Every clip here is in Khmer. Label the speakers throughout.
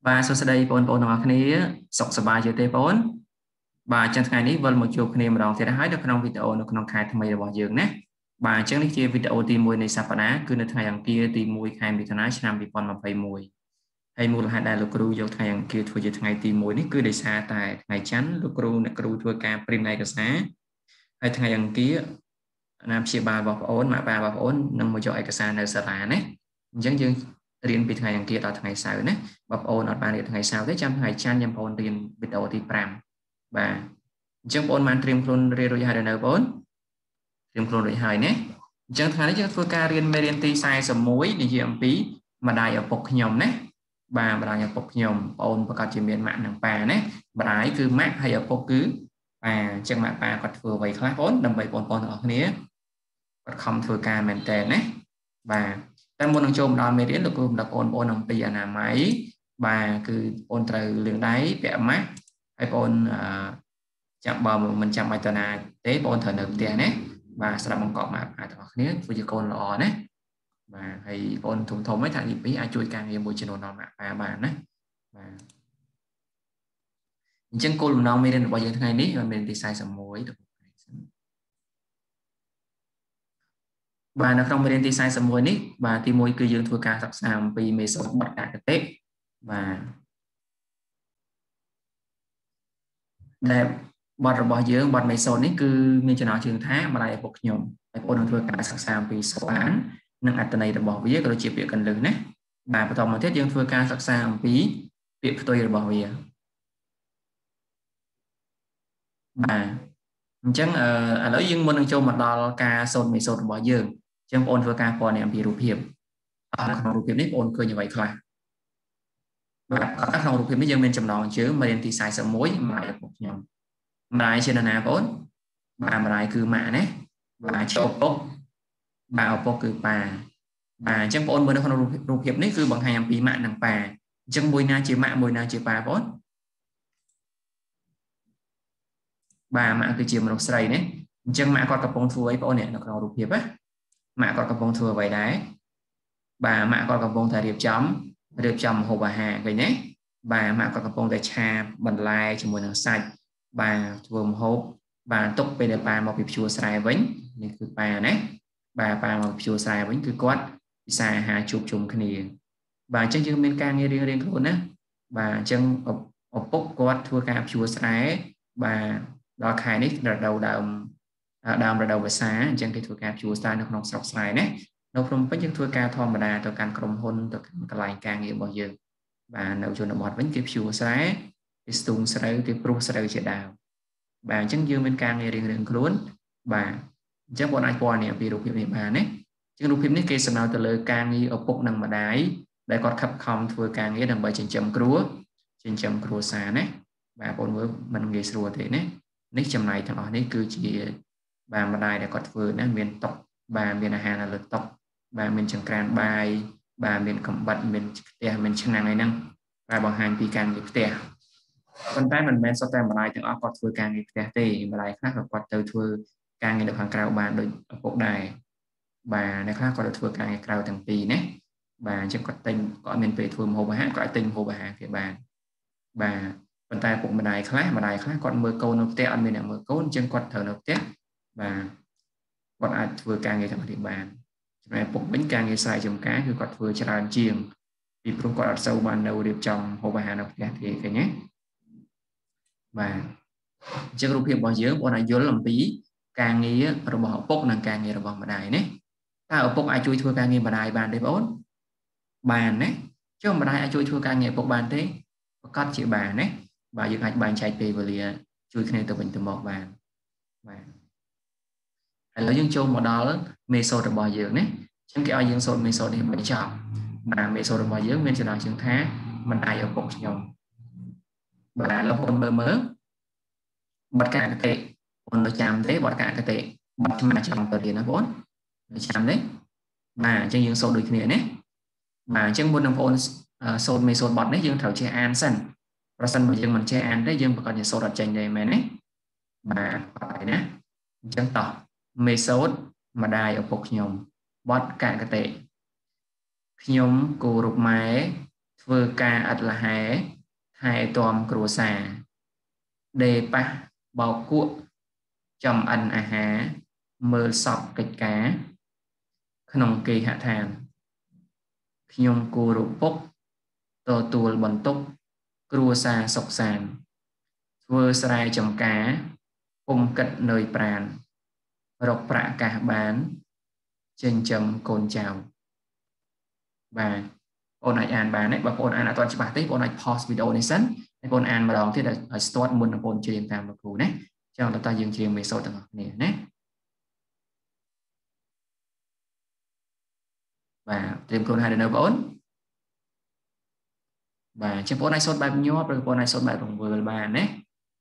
Speaker 1: Và sau đây bọn nóគ្នាសុខសប្បាយជាទេបងបាទអញ្ចឹងថ្ងៃនេះវិលមកជួបគ្នាម្ដងទៀតហើយនៅក្នុងវីដេអូនៅក្នុងខែថ្មីរបស់យើងណាបាទអញ្ចឹងនេះជាវីដេអូទី1នៃសប្តាហ៍គឺនៅថ្ងៃអង្គារទី1ខែមិថុនាឆ្នាំ2021ហើយមូលហេតុដែលលោកគ្រូយកថ្ងៃអង្គារធ្វើជាថ្ងៃទី1នេះគឺដោយសារតែថ្ងៃច័ន្ទលោកគ្រូអ្នកគ្រូធ្វើការព្រីនឯកសារហើយថ្ងៃអង្គារណាព្យាបាលរបស់បងអូនម៉ាក់ប៉ារបស់បងអូននឹងមកយកឯកសារនៅសាលាណាអញ្ចឹងយើងរៀនពីថ្ងៃអង្គារដល់ថ្ងៃសៅរ៍ណាបងប្អូនអត់បានរៀនថ្ងៃសៅរ៍ទេចាំថ្ងៃច័ន្ទខ្ញុំបងប្អូនរៀនវីដេអូទី5បាទអញ្ចឹងបងប្អូនបានត្រៀមខ្លួនរៀនរួចហើយនៅបងប្អូនត្រៀមខ្លួនរួចហើយណាអញ្ចឹងថ្ងៃនេះយើងធ្វើការរៀនមេរៀនទី41និយាយអំពីម្ដាយឪពុកខ្ញុំណាបាទម្ដាយឪពុកខ្ញុំបងប្អូនប្រកាសជាមានម៉ាក់និងប៉ាណាម្ដាយគឺម៉ាក់ហើយឪពុកគឺប៉ាអញ្ចឹងម៉ាក់ប៉ាគាត់ធ្វើអ្វីខ្លះបងដើម្បីបងប្អូនទាំងអស់គ្នាគាត់ខំធ្វើការមែនតើណាបាទតែមុននឹងចូលមកដល់មេរៀនលោកគ្រូសម្រាប់បងប្អូនអំពីអនាម័យបាទគឺបងត្រូវលាងដៃពាក់ម៉ាស់ហើយបងចាំបើមិនចាំបាច់ទៅណាទេបងត្រូវនៅផ្ទះណាបាទស្រាប់បង្កប់មកទាំងអស់គ្នាធ្វើជាកូនល្អណាបាទហើយបងធំធំហ្នឹងថាទី2អាចជួយការងារមួយចំនួនដល់ម៉ាក់ប៉ាបានណាបាទអញ្ចឹងគោលបំណងមេរៀនរបស់យើងថ្ងៃនេះមេរៀនទី41បាទនៅក្នុងមេរៀនទី41នេះបាទទី1គឺយើងធ្វើការសិក្សាអំពីមេសូតបទកាកតិបាទដែលបទរបស់យើងបទមេសូតនេះគឺមានចំណងជើងថាម្ដាយឪពុកខ្ញុំហើយបងប្អូននឹងធ្វើការសិក្សាអំពីសូអាននិងអត្ថន័យរបស់វាក៏ដូចជាពាក្យកន្លឹះណាបាទបន្តមកទៀតយើងធ្វើការសិក្សាអំពីពាក្យផ្ទុយរបស់វាបាទអញ្ចឹងឥឡូវយើងមុននឹងចូលមកដល់ការសូត្រមេសូតរបស់យើងអញ្ចឹងបងប្អូនធ្វើការពណ៌នាអំពីរូបភាពក្នុងរូបភាពនេះបងប្អូនឃើញអ្វីខ្លះបាទក្នុងរូបភាពនេះយើងមានចំណងជើងមេរៀនទី41ម្ដាយឪពុកខ្ញុំម្ដាយជានរណាបងប្អូនបាទម្ដាយគឺម៉ាក់ណាបាទជាឪពុកបាទឪពុកគឺប៉ាបាទអញ្ចឹងបងប្អូនមើលនៅក្នុងរូបភាពនេះគឺបង្ហាញអំពីម៉ាក់និងប៉ាអញ្ចឹងមួយណាជាម៉ាក់មួយណាជាប៉ាបងប្អូនបាទម៉ាក់គឺជាមនុស្សស្រីណាអញ្ចឹងម៉ាក់គាត់កំពុងធ្វើអីបងប្អូននៅក្នុងរូបភាពណាម៉ាក់គាត់កំពុងធ្វើអ្វីដែរបាទម៉ាក់គាត់កំពុងតែរៀបចំម្ហូបអាហារឃើញទេបាទម៉ាក់គាត់កំពុងតែឆាបន្លែជាមួយនឹងសាច់បាទធ្វើម្ហូបបាទទុកពេលដែលប៉ាមកពីភ្ជួរស្រែវិញនេះគឺប៉ាណាបាទប៉ាមកពីភ្ជួរស្រែវិញគឺគាត់ពិសាអាហារជួបជុំគ្នាបាទអញ្ចឹងយើងមានការងាររៀងៗខ្លួនណាបាទអញ្ចឹងឪពុកគាត់ធ្វើការភ្ជួរស្រែបាទដល់ខែនេះរដូវដើមរដូវវស្សាអញ្ចឹងគេធ្វើការភ្ជួរស្រែនៅក្នុងស្រុកស្រែណានៅភ្នំពេញយើងធ្វើការធម្មតាទៅកាន់ក្រុមហ៊ុនទៅកាន់កន្លែងការងាររបស់យើងបាទនៅជនបទវិញគេភ្ជួរស្រែគេស្ទូងស្រូវគេព្រុះស្រូវជាដើមបាទអញ្ចឹងយើងមានការងាររៀងៗខ្លួនបាទអញ្ចឹងបងអាចពណ៌នាពីរូបភាពនេះបានណាអញ្ចឹងរូបភាពនេះគេសំដៅទៅលើការងារឪពុកនិងម្ដាយដែលគាត់ខិតខំធ្វើការងារដើម្បីចិញ្ចឹមគ្រួសារណាបាទបងមើលមិនងាយស្រួលទេណានេះចំណាយទាំងអស់នេះគឺជាបាទម្ដាយដែលគាត់ធ្វើណាមានតុបាទមានអាហារនៅលើតុបាទមានចង្ក្រានបាយបាទមានកំបិតមានផ្ទះមានឆ្នាំងអីហ្នឹងបាទបង្ហាញពីការងារផ្ទះប៉ុន្តែមិនមែនសុទ្ធតែម្ដាយទាំងអស់គាត់ធ្វើការងារផ្ទះទេម្ដាយខ្លះក៏គាត់ទៅធ្វើការងារនៅខាងក្រៅបានដូចឪពុកដែរបាទអ្នកខ្លះគាត់ទៅធ្វើការងារក្រៅទាំងពីរណាបាទអញ្ចឹងគាត់មានពេលធ្វើម្ហូបអាហារគាត់អាចទិញម្ហូបអាហារគេបានបាទប៉ុន្តែពុកម្ដាយខ្លះគាត់មើលកូននៅផ្ទះអត់មានអ្នកមើលកូនអញ្ចឹងគាត់ត្រូវនៅផ្ទះបាទគាត់អាចធ្វើការងារទាំងអស់នេះបានចំណែកពុកវិញការងារស្រែចម្ការគឺគាត់ធ្វើច្រើនជាងពីព្រោះគាត់អត់សូវបាននៅរៀបចំម្ហូបអាហារនៅផ្ទះទេឃើញទេបាទអញ្ចឹងរូបភាពរបស់យើងបងអាចយល់អំពីការងាររបស់ឪពុកនិងការងាររបស់ម្ដាយណាតើឪពុកអាចជួយធ្វើការងារម្ដាយបានទេបងអូនបានណាចុះម្ដាយអាចជួយធ្វើការងារឪពុកបានទេប្រកាសជាបានណាបាទយើងអាចបែងចែកពេលវេលាជួយគ្នាទៅវិញទៅមកបានបាទឥឡូវយើងចូលមកដល់មេសូតរបស់យើងណាអញ្ចឹងគេឲ្យយើងសូត្រមេសូតនេះបញ្ចប់បាទមេសូតរបស់យើងមានចំណងជើងថាម្ដាយឪពុកខ្ញុំបាទលោកបងមើលបទកាកតិបងទៅចាំទេបទកាកតិបទឆ្នាំចង់ទៅរៀនណាបងចាំទេបាទអញ្ចឹងយើងសូត្រដូចគ្នាណាបាទអញ្ចឹងមុននឹងបងសូត្រមេសូតបទនេះយើងត្រូវចេះអានសិនប្រសិនបើយើងមិនចេះអានទេយើងប្រកាសជាសូត្រអត់ចេញទេមែនទេបាទហើយណាអញ្ចឹងតោះមេសូតម្ដាយឪពុកខ្ញុំបទកាកតិខ្ញុំគោរពម៉ែ vừa ca ắt là hé hai tòm cửu xà đề pa bao cuộn chồng ăn à há mơ sọc kịch cá khổng kỳ hạ thàn nhung cô rụp bốc tờ tuol bần túc cửu xa sọc sàn vừa sài chồng cá cùng cận nơi pràn rọc prạ cả bán trên chấm cồn chào và ôn lại an bán đấy và ôn an là toàn chỉ bảo tiếp ôn lại pause video này sẵn ôn an mà đón thì là start muốn là ôn chơi tam được cũ đấy cho là ta dừng chơi mấy số tầng này nhé và tìm con hai đến đâu ôn và trong ôn này số bài nhau rồi ôn này số bài bằng vừa bàn đấy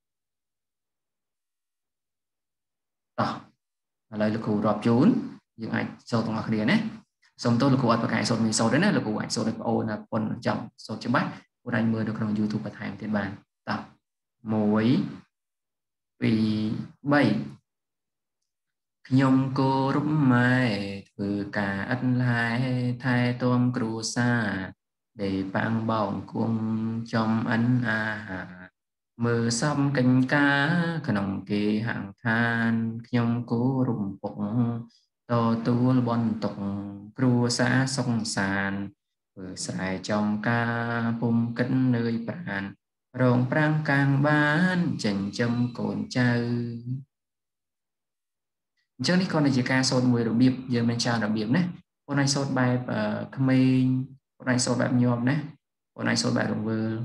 Speaker 1: đó là lực cũ rọp trốn những ảnh số tầng này nhé xong tôi là cô anh cái số mình số đấy là cô anh số được ô là con chậm số chấm bách của anh mưa được trong YouTube và thành tiền bàn tập mối vì bảy nhung cô rút mai từ cả ân lai thay tôm cừu xa để băng bỏng cung trong ấn à mưa xăm cánh cá khổng kỳ hàng than nhung cô rụng bụng to tu bon tục cừu xã sông sàn vừa xài trong ca bung cất nơi bàn rồng prang càng bán chỉnh châm cồn chơi trướcនេះគាត់ជាការសូត្រមួយរបៀបយើងមិនច្រើនរបៀបណាបងឯងសូត្របែបក្មេងបងឯងសូត្របែបញាប់ណាបងឯងសូត្របែបរង្វើល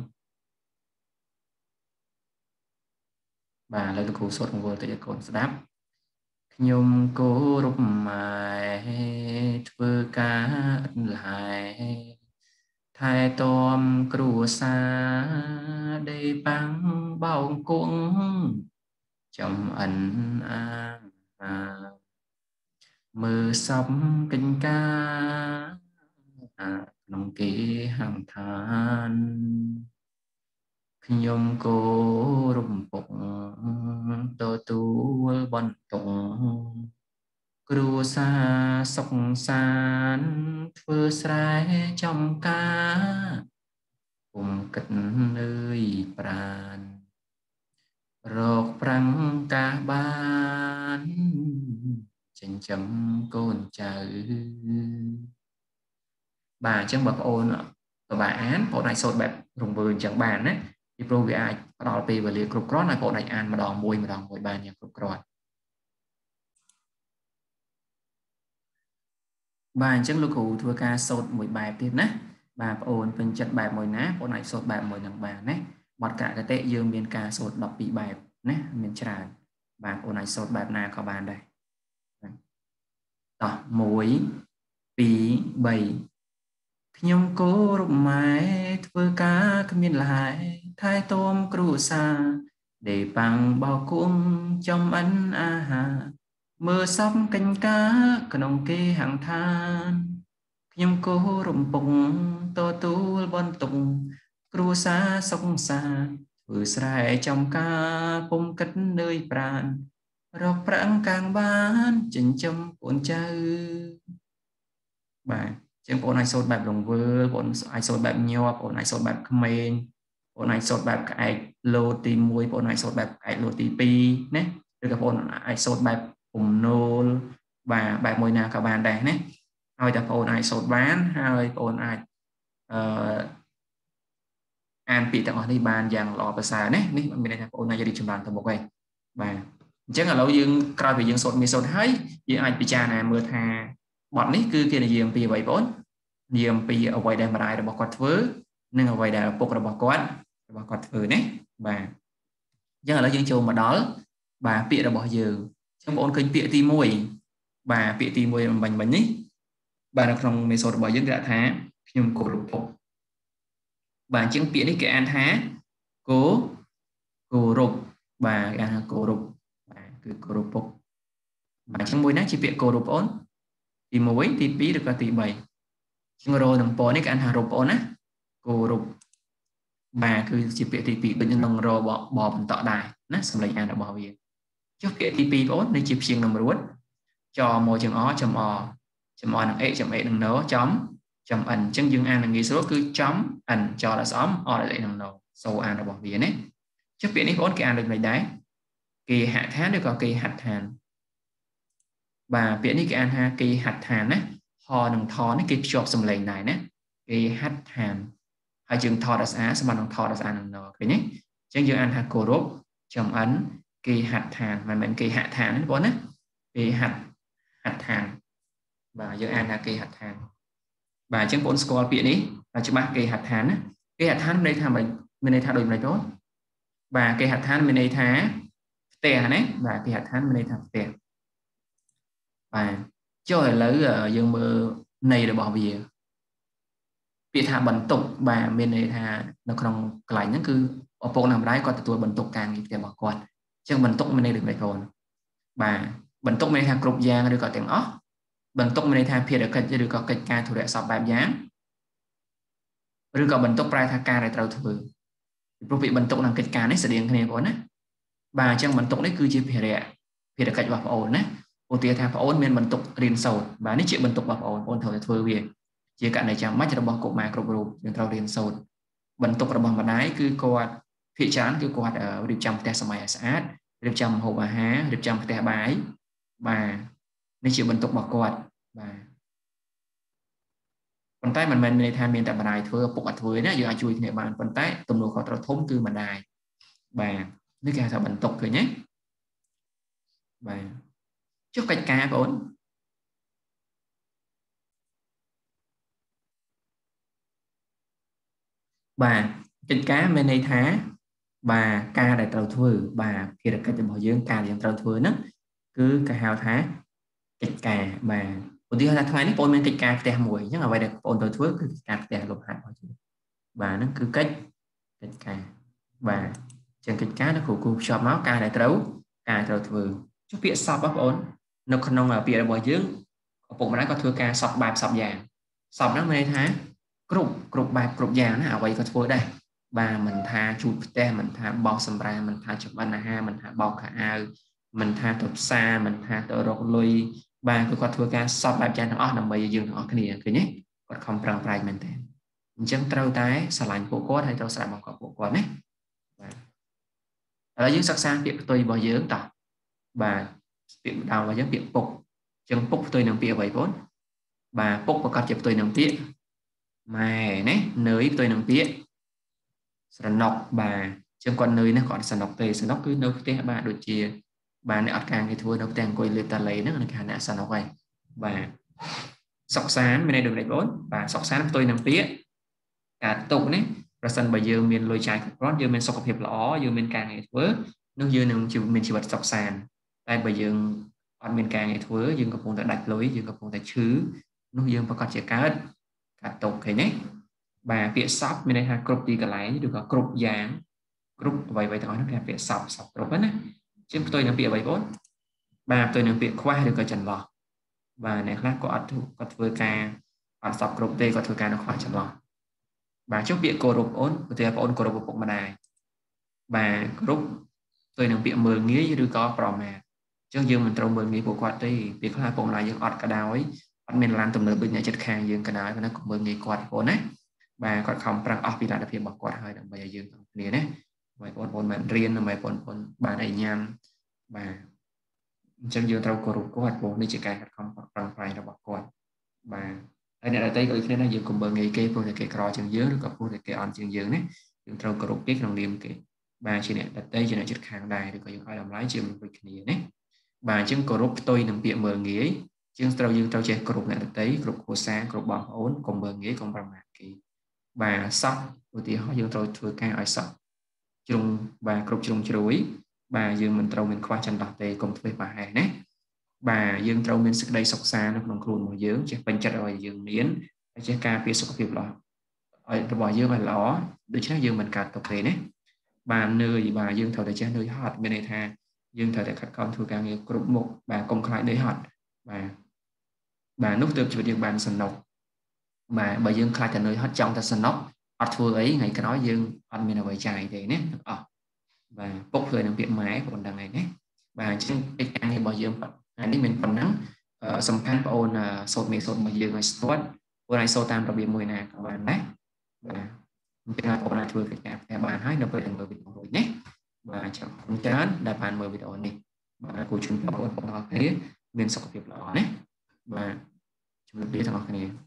Speaker 1: បាទឥឡូវលោកគ្រូសូត្ររង្វើលទៅឲ្យកូនស្ដាប់ខ្ញុំគោរពម៉ែធ្វើការឥតឡាយថែទាំគ្រួសារដេបាំងបោងគង់ចំអិនអាមើលសំកញ្កាក្នុងគេហាំឋានខ្ញុំគោរពពុកទទួលបន្ទុកគ្រួសារសុខសាន្តធ្វើស្រែចំការពុំគិតនឿយប្រានរកប្រាំងកាសបានចិញ្ចឹមកូនចៅបាទអញ្ចឹងបងប្អូនក៏បានអានបងអាចសូត្របែបរង្វើលអញ្ចឹងបានណាពីព្រោះវាអាចផ្ដល់ពេលវេលាគ្រប់គ្រាន់ឲ្យបងអាចអានម្ដងមួយបានយ៉ាងគ្រប់គ្រាន់បាទអញ្ចឹងលោកគ្រូធ្វើការសូត្រមួយបែបទៀតណាបាទបងប្អូនពេញចិត្តបែបមួយណាបងអាចសូត្របែបមួយនឹងបានណាបទកកតិយើងមានការសូត្រ12បែបណាមានច្រើនបាទបងអាចសូត្របែបណាក៏បានដែរតោះ1 2 3ខ្ញុំគោរពម៉ែធ្វើការគ្មានឡាយថែទាំគ្រួសារដេបាំងបោគុំចំអិនអាហារមើលសំកញ្កាក្នុងគេហាំងឋានខ្ញុំគោរពពុកទទួលបន្ទុកគ្រួសារសុខសាន្តធ្វើស្រែចំការពុំគិតនឿយប្រានរកប្រាំងកាំងបានចិញ្ចឹមកូនចៅបាទជាងបងអាចសូត្របែបរង្វើលបងអាចសូត្របែបញាប់បងអាចសូត្របែបក្មេងបងអាចសូត្របែបក្អែកលោតទី1បងអាចសូត្របែបក្អែកលោតទី2ណាឬក៏បងអាចសូត្របែបពំនោលបាទបែបមួយណាក៏បានដែរណាហើយតែបងអាចសូត្របានហើយបងអាចអានពាក្យទាំងអស់នេះបានយ៉ាងល្អប្រសើរណានេះមានន័យថាបងអាចរីកចម្រើនទៅមុខហើយបាទអញ្ចឹងឥឡូវយើងក្រោយពីយើងសូត្រមានសូត្រហើយយើងអាចពិចារណាមើលថាបទនេះគឺគេនិយាយអំពីអ្វីបងនិយាយអំពីអ្វីដែលម្ដាយរបស់គាត់ធ្វើនិងអ្វីដែលឪពុករបស់គាត់ធ្វើណាបាទអញ្ចឹងឥឡូវយើងចូលមកដល់បាទពាក្យរបស់យើងអញ្ចឹងបងឃើញពាក្យទី1បាទពាក្យទី1មិញនេះបាទនៅក្នុងមេសូតរបស់យើងគេដាក់ថាខ្ញុំគោរពពុកបាទអញ្ចឹងពាក្យនេះគេអានថាគោរពបាទគេអានថាគោរពបាទគឺគោរពពុកបាទអញ្ចឹងមួយណាជាពាក្យគោរពបងទី1ទី2ឬក៏ទី3ជាងរោនឹងពណ៌នេះគេអានថារពអូនណាគោរពបាទគឺជាពាក្យទី2ដូចនឹងរបបន្តដែរណាសម្លេងអានរបស់វាចុះពាក្យទី2បងនេះជាព្យាង្គនឹងរួតចមកជើងអចំអនឹងអេចំអេនឹងណចំ chấm ẩn chân dương an là nghĩ số cứ chấm ẩn cho là xóm o là dậy nằm đầu sâu an là bỏ vía đấy trước biển ấy cái an được này đấy kỳ hạ tháng được có kỳ hạt hàn và biển ấy cái an ha kỳ hạt hàn á ho đằng thò nó kỳ chọc sầm lệnh này nè kỳ hạt hàn hai chừng thò đặt á xong bằng thò đặt á nằm đầu cái nhé chân dương an ha cổ rốt chấm ẩn kỳ hạt hàn mà mình kỳ hạ hàn nó á kỳ hạt hàn và dương an là kỳ hạt hàn và chứng bốn score biển ấy và chữ ba cây hạt thán cây hạt thán đây tham mình đây tham đổi này tốt và cây hạt thán mình đây thá tè này và cây hạt thán mình đây tham tè và cho lấy ở dương mơ này là bỏ về bị thả bẩn tục và bên này thả nó không lại những cứ ở bộ nằm đấy có tuổi bẩn tục càng thì bỏ quạt chứ bẩn tục mình đây được này rồi và bẩn tục mình thả cục giang được có tiếng óc bẩn tục mình tham phiền được cái được có cái ca thủ đại sọp bài dáng rồi có bẩn tục prai thà ca để trâu thử vì bẩn tục làm cái ca này sẽ điện cái này của nó và trong bẩn tục đấy cứ chỉ phiền được cái vào ổn đấy ôn tiền tham ổn miền bẩn tục riêng sâu và nếu chuyện bẩn tục vào ổn thử thử về chỉ cả này chẳng mắt cho bỏ cục mà cục rụp riêng trâu riêng sâu bẩn tục là bằng bản ái cứ quạt thị chán cứ quạt ở điệp trong te sầm mày sát điệp trong hồ bà há điệp trong te bái và nếu chịu bẩn tục bỏ quạt và phần tay mình này tham miền tại bản đài thưa phục ở thưa đó giờ ai chui thì bạn phần tay tầm độ khó trao thốn cư bản đài và nước kia là bẩn tục rồi nhé và trước cách cá vốn và cách cá bên đây thá và ca đại trâu thưa và khi được cách bảo dưỡng ca đại trâu thưa nó cứ cả hào thá cách cá mà một điều là thay nó bôi men cách cá để mùi nhưng mà vậy được ôn trâu thưa cứ cá để lục hạt và nó cứ cách cá và trên cách cá nó khổ cho máu ca đại trâu thưa chút việc sọp bắp ổn nó không ở bìa bảo dưỡng bộ mà nó có thưa ca sọp bạp sọp vàng sọp nó mới thá cục bạp cục vàng nó ở vậy có thưa đây và mình tha chụp te mình tha bao sầm ra mình tha chụp anh ha mình tha bao cả ao mình tha tập xa mình tha tự rộng lui và cứ có thưa ca sọp bạp vàng nó nằm bây giờ nó cái này cái nhé còn không prang prai mình thế chẳng trâu tái xả lạnh bộ cốt hay trâu xả bằng cọp bộ cốt đấy ở dưới sắc sang việc tôi bảo dưỡng tỏ và việc đào và giống việc phục chân phục tôi nằm bịa vậy vốn và phục và cắt chụp tôi nằm bịa mày nè nơi tôi nằm bịa sẵn nọc bà chân con nơi nó còn sẵn nọc tề sẵn nọc cứ nấu tế bà đôi chia bà này ọt càng cái thua nấu tèng quay lên ta lấy nó là khả năng sẵn nọc vậy và sọc sán bên này được đấy vốn và sọc sán tôi nằm bịa cả tục đấy rồi sân bây giờ mình lôi trái rót giờ mình sọc hiệp lõ giờ mình càng ngày vớ nước giờ mình chỉ bật sọc sàn tại bây giờ còn mình càng ngày vớ giờ có vùng tại đặt lối giờ có vùng tại chứ nước giờ và còn chỉ cả tục thế nhé và phía sọc mình đây là cục đi cả lại được có cục dáng cục vậy vậy thôi nó là phía sọc cục đấy chứ tôi là phía vậy vốn và tôi là phía khoa được cái chân lò và này khác có vừa ca còn sọc cục đây có vừa ca nó khỏi chân lò và trước việc cổ rụp ổn thì ổn cổ rụp mà này và group tôi能ពាក្យមើលងាយឬក៏ប្រមាថអញ្ចឹងយើងមិនត្រូវមើលងាយពួកគាត់ទេពីខ្លះពុកម្ដាយយើងអត់ក៏ដោយអត់មានឡានទំនើបដូចអ្នកចិត្តខាងយើងក៏ដោយប៉ុន្តែក៏មើលងាយគាត់បងណាបាទគាត់ខំប្រឹងអស់ពីលទ្ធភាពរបស់គាត់ហើយដើម្បីឲ្យយើងទាំងគ្នាណាបងប្អូនមិនរៀនដើម្បីបងប្អូនបានឲ្យញ៉ាំបាទអញ្ចឹងយើងត្រូវគោរពគាត់ព្រោះនេះជាការខិតខំប្រឹងប្រែងរបស់គាត់បាទហើយអ្នកដទៃក៏ដូចគ្នាដែរយើងកុំមើលងាយគេព្រោះតែគេក្រជាងយើងឬក៏ព្រោះតែគេអន់ជាងយើងណាយើងត្រូវគោរពគេក្នុងនាមគេបាទជាអ្នកដទៃជាអ្នកជិតខាងដែរឬក៏យើងឲ្យតម្លៃជាមនុស្សដូចគ្នាណាបាទអញ្ចឹងគោរពផ្ទុយនឹងពាក្យមើលងាយជាងយើងត្រូវចេះគោរពអ្នកដទៃគ្រប់គ្រួសារគ្រប់បងប្អូនកុំមើលងាយកុំប្រមាថគេបាទសក់ឧទាហរណ៍យើងត្រូវធ្វើការឲ្យសក់ជ្រុងបាទគ្រប់ជ្រុងជ្រោយបាទយើងមិនត្រូវមានខ្វះចន្លោះទេកុំធ្វើប្រហែសណាបាទយើងត្រូវមានសេចក្តីសុខសាន្តនៅក្នុងខ្លួនរបស់យើងចេះពេញចិត្តឲ្យយើងមានហើយចេះការពារសុខភាពរបស់យើងឲ្យល្អដូច្នេះយើងមិនកើតទុក្ខទេណាបាននឿយបាទយើងត្រូវតែចេះនឿយហត់មានន័យថាយើងត្រូវតែខិតខំធ្វើការងារគ្រប់មុខបាទកុំខ្លាចនឿយហត់បាទនោះទើបជីវិតយើងបានសំណុកបាទបើយើងខ្លាចតែនឿយហត់ចង់តែសំណុកអត់ធ្វើអីថ្ងៃក្រោយយើងអត់មានអ្វីចាយទេណាទាំងអស់បាទពុកធ្វើនឹងពាក្យម៉ែបងដឹងហើយណាបាទអញ្ចឹងកិច្ចការងាររបស់យើងថ្ងៃនេះមានប៉ុណ្ណឹងសំខាន់បងអូនសូត្រមេសូត្ររបស់យើងឲ្យស្ទាត់ bữa nay sâu tam đặc biệt mùi nè các bạn đấy và chúng ta cóធ្វើកិច្ចការផ្ទះបានហើយនៅពេលដែលមើលវីដេអូរួចណាបាទចាំអរគុណច្រើនដែលបានមើលវីដេអូនេះបាទគូជូនបងប្អូនទាំងអស់គ្នាមានសុខភាពល្អណាបាទជំរាបលាទាំងអស់គ្នា